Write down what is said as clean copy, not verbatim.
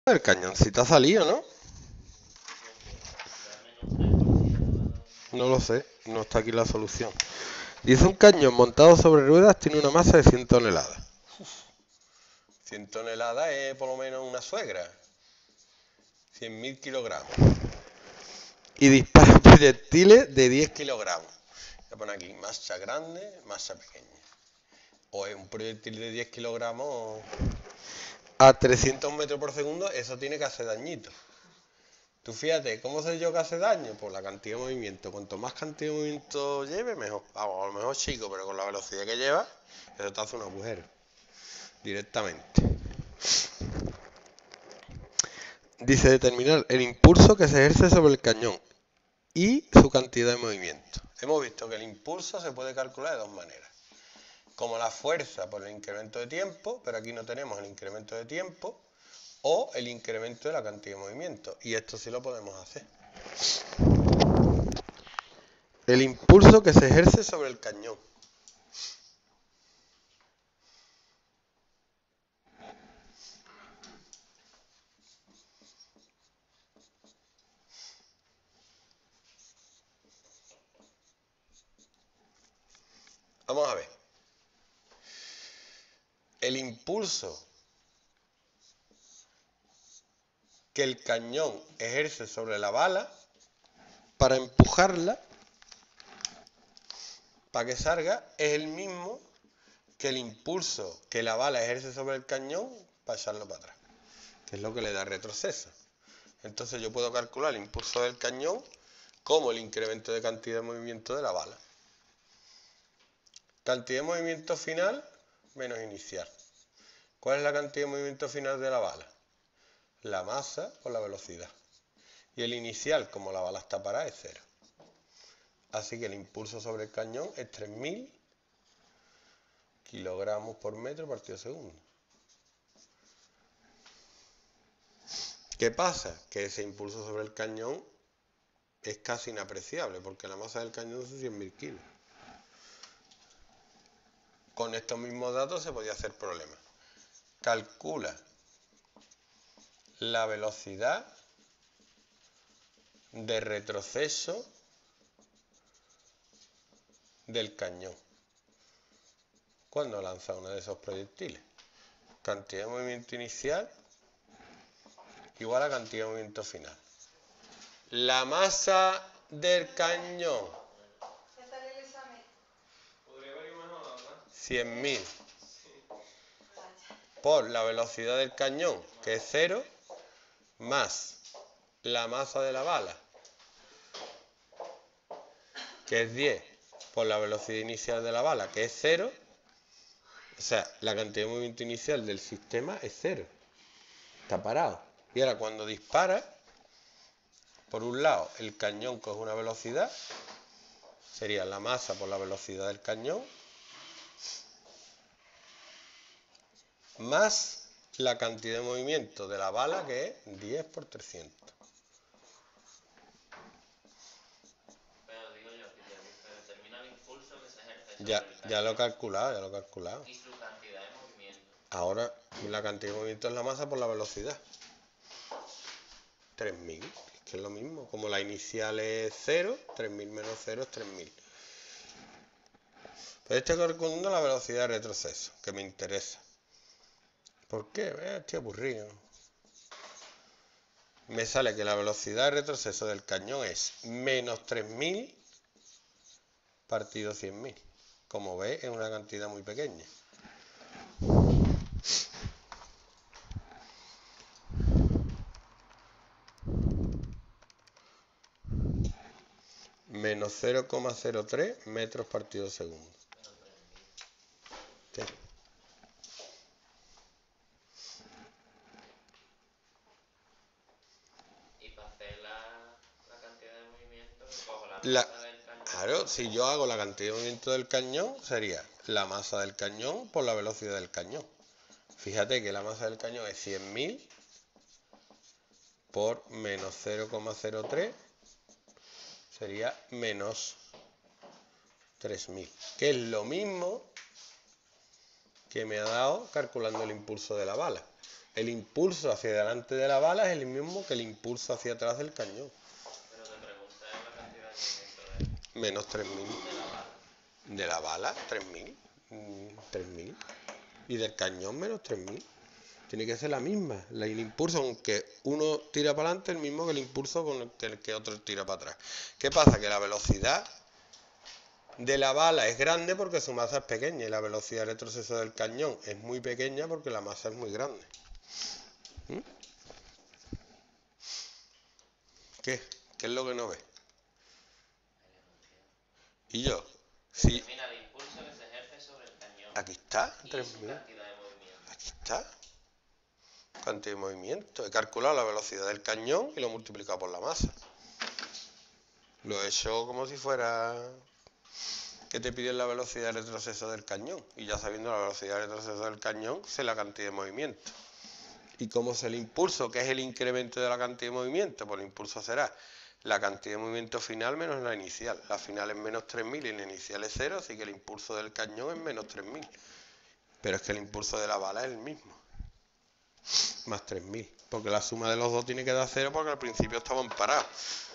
El cañoncito ha salido, ¿no? No lo sé, no está aquí la solución. Dice un cañón montado sobre ruedas tiene una masa de 100 toneladas. 100 toneladas es por lo menos una suegra. 100.000 kilogramos. Y dispara proyectiles de 10 kilogramos. Voy a poner aquí masa grande, masa pequeña. O es un proyectil de 10 kilogramos a 300 metros por segundo, eso tiene que hacer dañito. Tú fíjate, ¿cómo sé yo que hace daño? Por la cantidad de movimiento. Cuanto más cantidad de movimiento lleve, mejor. Vamos, a lo mejor chico, pero con la velocidad que lleva, eso te hace un agujero. Directamente. Dice determinar el impulso que se ejerce sobre el cañón y su cantidad de movimiento. Hemos visto que el impulso se puede calcular de dos maneras. Como la fuerza por el incremento de tiempo, pero aquí no tenemos el incremento de tiempo, o el incremento de la cantidad de movimiento. Y esto sí lo podemos hacer. El impulso que se ejerce sobre el cañón. Vamos a ver. El impulso que el cañón ejerce sobre la bala para empujarla, para que salga, es el mismo que el impulso que la bala ejerce sobre el cañón para echarlo para atrás, que es lo que le da retroceso. Entonces yo puedo calcular el impulso del cañón como el incremento de cantidad de movimiento de la bala. Cantidad de movimiento final menos inicial. ¿Cuál es la cantidad de movimiento final de la bala? La masa por la velocidad. Y el inicial, como la bala está parada, es 0. Así que el impulso sobre el cañón es 3.000 kilogramos por metro partido segundo. ¿Qué pasa? Que ese impulso sobre el cañón es casi inapreciable, porque la masa del cañón es 100.000 kilos. Con estos mismos datos se podía hacer problema. Calcula la velocidad de retroceso del cañón cuando lanza uno de esos proyectiles. Cantidad de movimiento inicial igual a cantidad de movimiento final. La masa del cañón, 100.000 por la velocidad del cañón, que es 0, más la masa de la bala, que es 10, por la velocidad inicial de la bala, que es 0. O sea, la cantidad de movimiento inicial del sistema es 0. Está parado. Y ahora cuando dispara, por un lado el cañón coge una velocidad, sería la masa por la velocidad del cañón, más la cantidad de movimiento de la bala, que es 10 por 300. Pero digo yo, que determina el impulso que se ejerce sobre el cañón. Ya lo he calculado, ya lo he calculado. Y su cantidad de movimiento. Ahora la cantidad de movimiento es la masa por la velocidad. 3.000, que es lo mismo. Como la inicial es 0, 3.000 menos 0 es 3.000. Pero estoy calculando la velocidad de retroceso, que me interesa. ¿Por qué? Estoy aburrido. Me sale que la velocidad de retroceso del cañón es menos 3.000 partido 100.000. Como ves, es una cantidad muy pequeña. Menos 0,03 metros partido segundo. ¿Qué? Y para hacer la cantidad de movimiento, cojo la masa del cañón. Claro, si yo hago la cantidad de movimiento del cañón, sería la masa del cañón por la velocidad del cañón. Fíjate que la masa del cañón es 100.000 por menos 0,03, sería menos 3.000, que es lo mismo que me ha dado calculando el impulso de la bala. El impulso hacia delante de la bala es el mismo que el impulso hacia atrás del cañón. Pero te pregunté la cantidad de movimiento Menos 3000. de la bala. De la bala, 3000. 3000. Y del cañón, menos 3000. Tiene que ser la misma. El impulso, aunque uno tira para adelante, el mismo que el impulso con el que otro tira para atrás. ¿Qué pasa? Que la velocidad de la bala es grande porque su masa es pequeña, y la velocidad de retroceso del cañón es muy pequeña porque la masa es muy grande. ¿Qué? ¿Qué es lo que no ves? Y yo, sí, Determina el impulso que se ejerce sobre el cañón aquí está, y su 3000. cantidad de movimiento. Aquí está. Cantidad de movimiento. He calculado la velocidad del cañón y lo he multiplicado por la masa. Lo he hecho como si fuera que te piden la velocidad de retroceso del cañón. Y ya sabiendo la velocidad de retroceso del cañón, sé la cantidad de movimiento. ¿Y cómo es el impulso? ¿Qué es el incremento de la cantidad de movimiento? Pues el impulso será la cantidad de movimiento final menos la inicial. La final es menos 3000 y la inicial es 0, así que el impulso del cañón es menos 3000. Pero es que el impulso de la bala es el mismo. Más 3000. Porque la suma de los dos tiene que dar 0 porque al principio estaban parados.